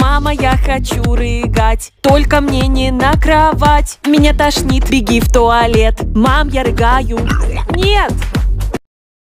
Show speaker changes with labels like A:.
A: Мама, я хочу рыгать, только мне не на кровать. Меня тошнит, беги в туалет. Мам, я рыгаю. Нет!